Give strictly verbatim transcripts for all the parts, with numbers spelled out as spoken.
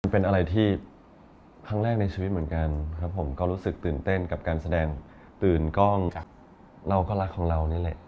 เป็นอะไรที่ครั้งแรกในชีวิตเหมือนกันครับผมก็รู้สึกตื่นเต้นกับการแสดงตื่นกล้องเราก็รักของเรานี่แหละ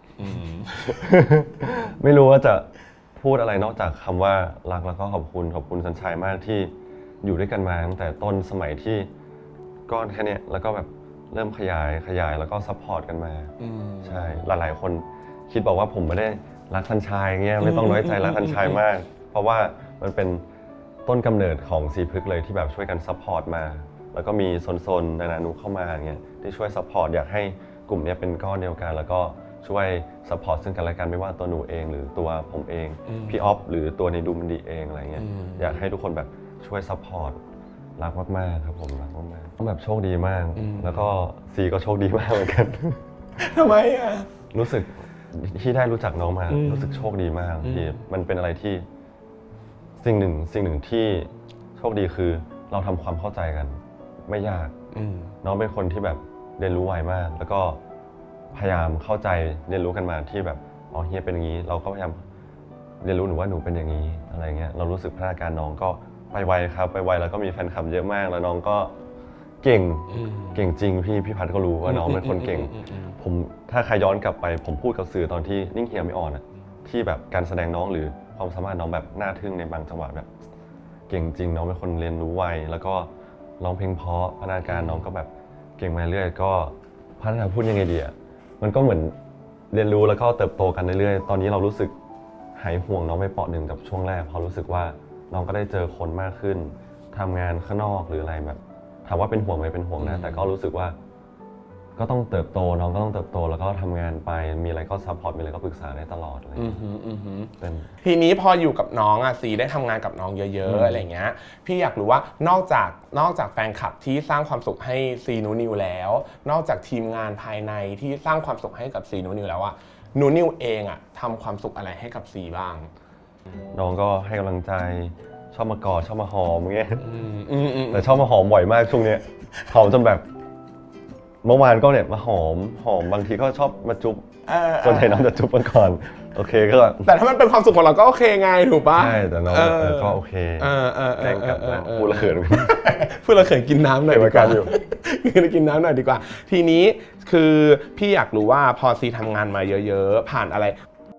ไม่รู้ว่าจะพูดอะไรนอกจากคำว่ารักแล้วก็ขอบคุณขอบคุณสัญชัยมากที่อยู่ด้วยกันมาตั้งแต่ต้นสมัยที่ก้อนแค่นี้แล้วก็แบบเริ่มขยายขยายแล้วก็ซัพพอร์ตกันมาใช่หลายๆคนคิดบอกว่าผมไม่ได้รักสัญชัยเงี้ยไม่ต้องน้อยใจรักสัญชัยมากเพราะว่ามันเป็นต้นกำเนิดของซีพึกเลยที่แบบช่วยกันซัพพอร์ตมาแล้วก็มีโซนๆนานานุเข้ามาเงี้ยที่ช่วยซัพพอร์ตอยากให้กลุ่มนี้เป็นก้อนเดียวกันแล้วก็ช่วยซัพพอร์ตซึ่งกันและกันไม่ว่าตัวหนูเองหรือตัวผมเองพี่ออฟหรือตัวในดูมันดีเองอะไรเงี้ยอยากให้ทุกคนแบบช่วยซัพพอร์ตรักมากๆครับผมรักมากๆต้องแบบโชคดีมากแล้วก็ซีก็โชคดีมากเหมือนกันทำไมอ่ะรู้สึกที่ได้รู้จักน้องมารู้สึกโชคดีมากที่มันเป็นอะไรที่สิ่งหนึ่งสิ่งหนึ่งที่โชคดีคือเราทำความเข้าใจกันไม่ยากน้องเป็นคนที่แบบเรียนรู้ไวมากแล้วก็พยายามเข้าใจเรียนรู้กันมาที่แบบอ๋อเฮียเป็นอย่างนี้เราก็พยายามเรียนรู้หนูว่าหนูเป็นอย่างนี้อะไรเงี้ยเรารู้สึกพัฒนาการน้องก็ไปไวครับไปไวแล้วก็มีแฟนคลับเยอะมากแล้วน้องก็เก่งเก่งจริงพี่พี่พัดก็รู้ว่าน้องเป็นคนเก่งผมถ้าใครย้อนกลับไปผมพูดกับสื่อตอนที่นิ่งเฮียไม่อ่อนอะที่แบบการแสดงน้องหรือความสามารถน้องแบบน่าทึ่งในบางจังหวะแบบเก่งจริงน้องเป็นคนเรียนรู้ไวแล้วก็ร้องเพลงเพราะพัฒนาการน้องก็แบบเก่งมาเรื่อยก็พัฒนาพูดยังไงดีอะมันก็เหมือนเรียนรู้แล้วก็เติบโตกันเรื่อยๆตอนนี้เรารู้สึกหายห่วงน้องไปเปาะหนึ่งกับช่วงแรกเพราะรู้สึกว่าน้องก็ได้เจอคนมากขึ้นทำงานข้างนอกหรืออะไรแบบถามว่าเป็นห่วงไหมเป็นห่วงนะแต่ก็รู้สึกว่าก็ต้องเติบโตน้องก็ต้องเติบโตแล้วก็ทำงานไปมีอะไรก็ซัพพอร์ตมีอะไรก็ปรึกษาได้ตลอดเลยทีนี้พออยู่กับน้องอ่ะซีได้ทำงานกับน้องเยอะๆอะไรเงี้ยพี่อยากรู้ว่านอกจากนอกจากแฟนคลับที่สร้างความสุขให้ซีนูนิวแล้วนอกจากทีมงานภายในที่สร้างความสุขให้กับซีนูนิวแล้วอ่ะนูนิวเองอ่ะทำความสุขอะไรให้กับซีบ้างน้องก็ให้กำลังใจชอบมากอดชอบมาหอมเงี้ยแต่ชอบมาหอมบ่อยมากช่วงนี้หอมจนแบบเมื่อวานก็เนี่ยมาหอมหอมบางทีก็ชอบมาจุ๊บส่วนใหญ่น้องจะจุ๊บกันก่อนโอเคก็แต่ถ้ามันเป็นความสุขของเราก็โอเคไงถูกปะใช่แต่น้องก็โอเคแกล้งกลับนะพูดละเขินพูดละเขินกินน้ำหน่อยดีกว่ากินน้ำหน่อยดีกว่าทีนี้คือพี่อยากรู้ว่าพอซีทำงานมาเยอะๆผ่านอะไร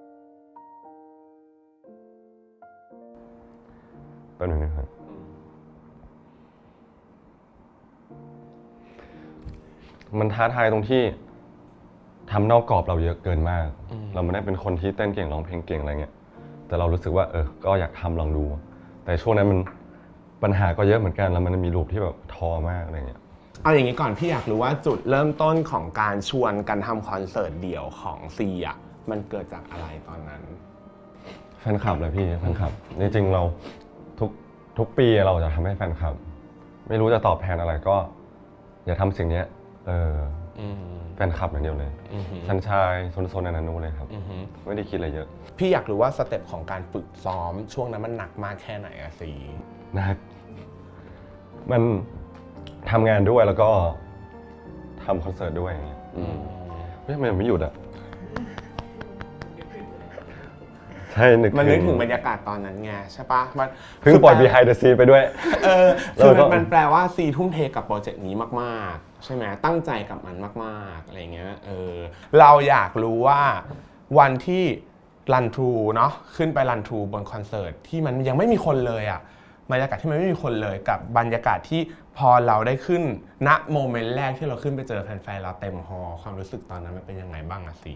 ก็หนึ่งนะครับมันท้าทายตรงที่ทำนอกกรอบเราเยอะเกินมากเราไม่ได้เป็นคนที่เต้นเก่งร้องเพลงเก่งอะไรเงี้ยแต่เรารู้สึกว่าเออก็อยากทำลองดูแต่ช่วงนั้นมันปัญหาก็เยอะเหมือนกันแล้วมันมีรูปที่แบบท้อมากอะไรเงี้ยเอาอย่างนี้ก่อนพี่อยากรู้ว่าจุดเริ่มต้นของการชวนกันทำคอนเสิร์ตเดี่ยวของซีอ่ะมันเกิดจากอะไรตอนนั้นแฟนคลับเลยพี่แฟนคลับจริงๆเราทุกทุกปีเราจะทำให้แฟนคลับไม่รู้จะตอบแทนอะไรก็อย่าทำสิ่งนี้เออแฟนคลับอย่างเดียวเลยชันชายโซนๆนันนูเลยครับไม่ได้คิดอะไรเยอะพี่อยากรู้ว่าสเต็ปของการฝึกซ้อมช่วงนั้นมันหนักมากแค่ไหนอะซีหนักมันทำงานด้วยแล้วก็ทำคอนเสิร์ตด้วยเฮ้ยทำไมมันไม่หยุดอะใช่นึกมันนึกถึงบรรยากาศตอนนั้นไงใช่ปะมันเพิ่งปล่อย behind the scene ไปด้วยเออคือมันแปลว่าซีทุ่มเทกับโปรเจกต์นี้มากๆใช่ไหมตั้งใจกับมันมากๆอะไรเงี้ยเออเราอยากรู้ว่าวันที่รันทรูเนาะขึ้นไปรันทรูบนคอนเสิร์ตที่มันยังไม่มีคนเลยอะบรรยากาศที่มันไม่มีคนเลยกับบรรยากาศที่พอเราได้ขึ้นณโมเมนต์แรกที่เราขึ้นไปเจอแฟนๆเราเต็มฮอลล์ความรู้สึกตอนนั้นมันเป็นยังไงบ้างอะซี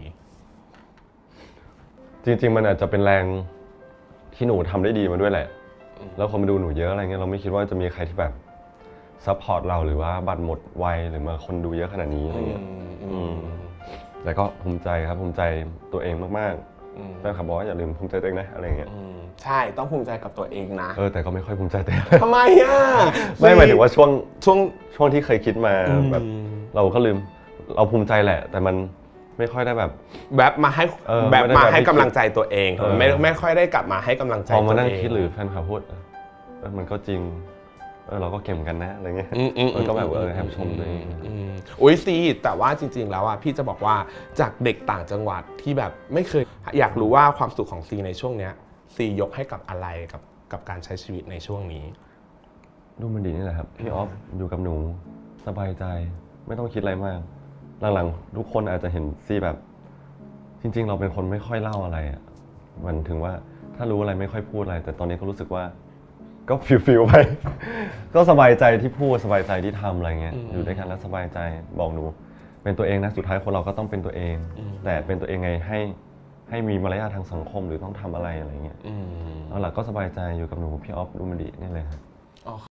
จริงๆมันอาจจะเป็นแรงที่หนูทำได้ดีมาด้วยแหละแล้วคนมาดูหนูเยอะอะไรเงี้ยเราไม่คิดว่าจะมีใครที่แบบซัพพอร์ตเราหรือว่าบัตรหมดไวหรือมาคนดูเยอะขนาดนี้อะไรเงี้ยแต่ก็ภูมิใจครับภูมิใจตัวเองมากๆแฟนคลับบอกว่าอย่าลืมภูมิใจตัวเองนะอะไรเงี้ยใช่ต้องภูมิใจกับตัวเองนะเออแต่ก็ไม่ค่อยภูมิใจตัวเองทำไมอ่ะไม่หมายถึงว่าช่วงช่วงช่วงที่เคยคิดมาแบบเราก็ลืมเราภูมิใจแหละแต่มันไม่ค่อยได้แบบแบบมาให้แบบมาให้กำลังใจตัวเองไม่ไม่ค่อยได้กลับมาให้กำลังใจตัวเองพอมานั่งคิดหรือแฟนคลับพูดมันก็จริงเออเราก็เก่งกันนะอะไรเงี้ยมันก็แบบเออแฮมชมตัวเองอุ้ยซีแต่ว่าจริงๆแล้วอ่ะพี่จะบอกว่าจากเด็กต่างจังหวัดที่แบบไม่เคยอยากรู้ว่าความสุขของซีในช่วงเนี้ยซียกให้กับอะไรกับกับการใช้ชีวิตในช่วงนี้ดูมันดีนี่แหละครับพี่ออฟอยู่กับหนูสบายใจไม่ต้องคิดอะไรมากหลังๆทุกคนอาจจะเห็นซีแบบจริงๆเราเป็นคนไม่ค่อยเล่าอะไรอ่ะมันถึงว่าถ้ารู้อะไรไม่ค่อยพูดอะไรแต่ตอนนี้ก็รู้สึกว่าก็ฟิลๆไป ก็สบายใจที่พูดสบายใจที่ทำอะไรเงี้ยอยู่ด้วยกันแล้วสบายใจบอกหนูเป็นตัวเองนะสุดท้ายคนเราก็ต้องเป็นตัวเองแต่เป็นตัวเองไงให้ให้มีมารยาททางสังคมหรือต้องทำอะไรอะไรเงี้ยแล้วหลักก็สบายใจอยู่กับหนูพี่ออฟดูมันดีนี่เลยครับ